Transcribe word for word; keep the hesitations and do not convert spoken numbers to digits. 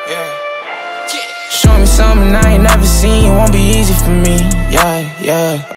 Show me something I ain't never seen, it won't be easy for me, yeah, yeah.